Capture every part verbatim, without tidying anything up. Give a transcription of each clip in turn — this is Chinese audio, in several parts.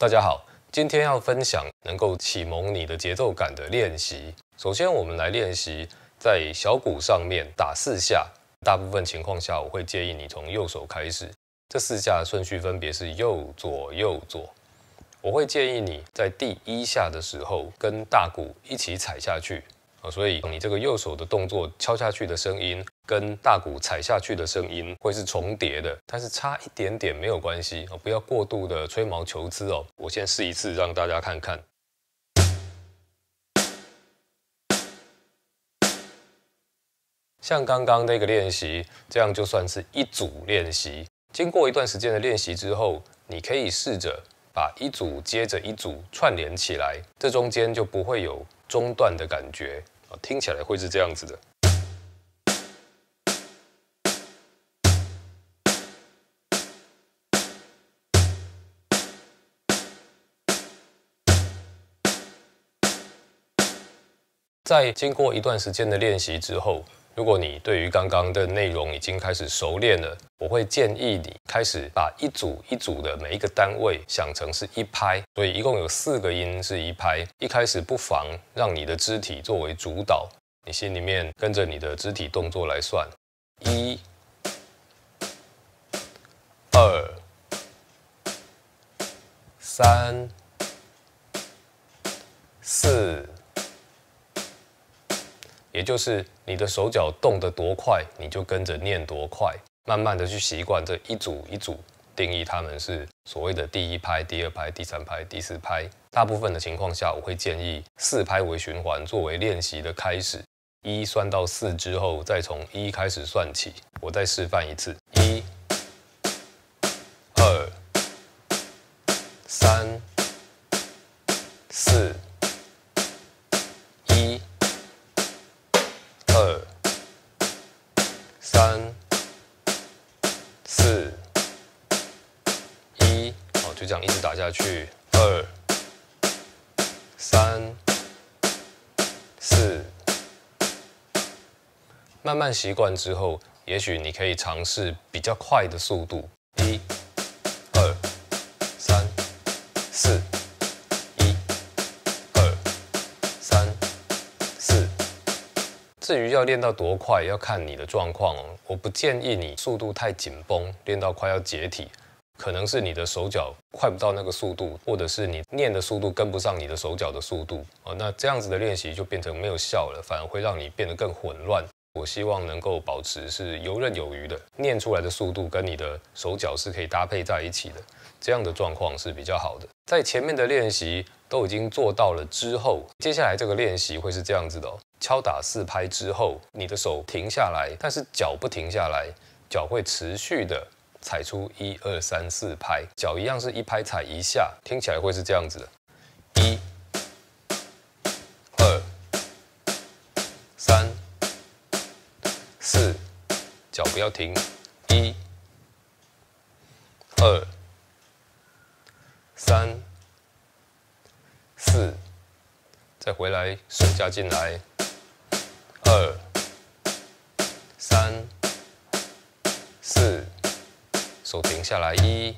大家好，今天要分享能够启蒙你的节奏感的练习。首先，我们来练习在小鼓上面打四下。大部分情况下，我会建议你从右手开始。这四下的顺序分别是右左右左。我会建议你在第一下的时候跟大鼓一起踩下去。所以你这个右手的动作敲下去的声音跟大鼓踩下去的声音会是重叠的，但是差一点点没有关系，不要过度的吹毛求疵哦。我先试一次让大家看看。像刚刚那个练习，这样就算是一组练习。经过一段时间的练习之后，你可以试着把一组接着一组串联起来，这中间就不会有中断的感觉，听起来会是这样子的。在经过一段时间的练习之后，如果你对于刚刚的内容已经开始熟练了，我会建议你开始把一组一组的每一个单位想成是一拍，所以一共有四个音是一拍。一开始不妨让你的肢体作为主导，你心里面跟着你的肢体动作来算：一、二、三、四。也就是你的手脚动得多快，你就跟着念多快，慢慢的去习惯这一组一组，定义它们是所谓的第一拍、第二拍、第三拍、第四拍。大部分的情况下，我会建议四拍为循环作为练习的开始。一算到四之后，再从一开始算起。我再示范一次：一、二、三、四。二、三、四、一，好，就这样一直打下去。二、三、四，慢慢习惯之后，也许你可以尝试比较快的速度。一、二、三、四。至于要练到多快，要看你的状况哦。我不建议你速度太紧绷，练到快要解体。可能是你的手脚快不到那个速度，或者是你念的速度跟不上你的手脚的速度哦。那这样子的练习就变成没有效了，反而会让你变得更混乱。我希望能够保持是游刃有余的，念出来的速度跟你的手脚是可以搭配在一起的，这样的状况是比较好的。在前面的练习都已经做到了之后，接下来这个练习会是这样子的哦。敲打四拍之后，你的手停下来，但是脚不停下来，脚会持续的踩出一二三四拍，脚一样是一拍踩一下，听起来会是这样子的：一、二、三、四，脚不要停，一、二、三、四，再回来手加进来。二、三、四，手停下来。一、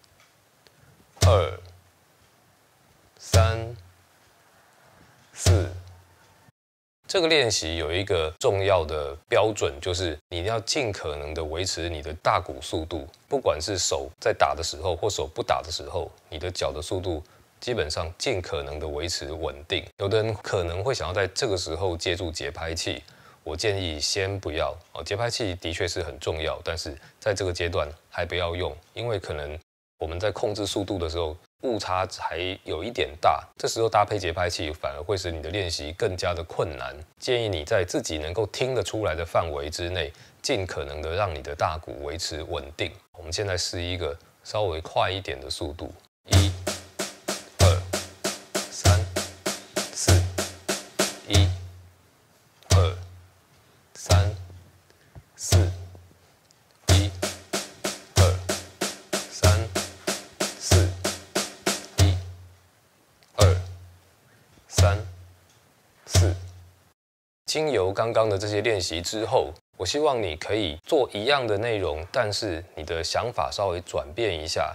二、三、四。这个练习有一个重要的标准，就是你要尽可能的维持你的大鼓速度，不管是手在打的时候或手不打的时候，你的脚的速度基本上尽可能的维持稳定。有的人可能会想要在这个时候借助节拍器，我建议先不要哦。节拍器的确是很重要，但是在这个阶段还不要用，因为可能我们在控制速度的时候误差还有一点大，这时候搭配节拍器反而会使你的练习更加的困难。建议你在自己能够听得出来的范围之内，尽可能的让你的大鼓维持稳定。我们现在试一个稍微快一点的速度：一、二、三、四、一、二、三、四、一、二、三、四、一、二、三、四。经由刚刚的这些练习之后，我希望你可以做一样的内容，但是你的想法稍微转变一下。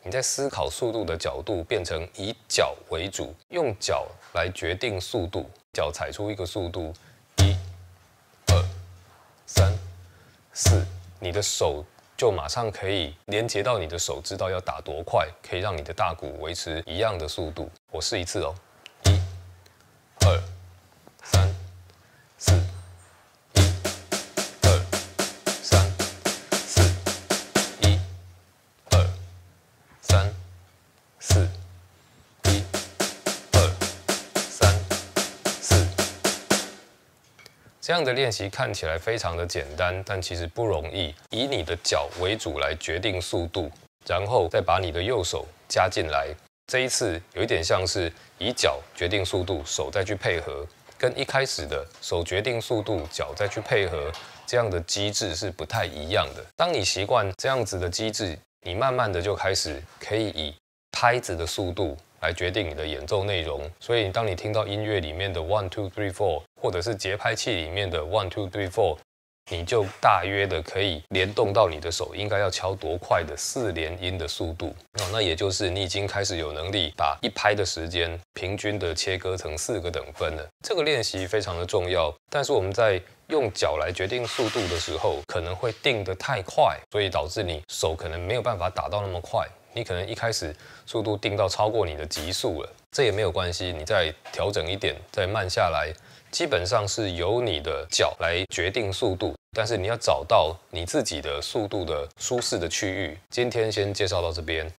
你在思考速度的角度变成以脚为主，用脚来决定速度，脚踩出一个速度，一、二、三、四，你的手就马上可以连接到你的手，知道要打多快，可以让你的大鼓维持一样的速度。我试一次哦，一、二、三、四，一、二、三、四，一、二、三、四，一、二、三、四。这样的练习看起来非常的简单，但其实不容易。以你的脚为主来决定速度，然后再把你的右手加进来。这一次有一点像是以脚决定速度，手再去配合，跟一开始的手决定速度，脚再去配合这样的机制是不太一样的。当你习惯这样子的机制，你慢慢的就开始可以以拍子的速度来决定你的演奏内容。所以当你听到音乐里面的 one two three four， 或者是节拍器里面的 one two three four， 你就大约的可以联动到你的手应该要敲多快的四连音的速度。哦，那也就是你已经开始有能力把一拍的时间平均的切割成四个等分了。这个练习非常的重要，但是我们在用脚来决定速度的时候，可能会定得太快，所以导致你手可能没有办法打到那么快。你可能一开始速度定到超过你的极速了，这也没有关系，你再调整一点，再慢下来，基本上是由你的脚来决定速度，但是你要找到你自己的速度的舒适的区域。今天先介绍到这边。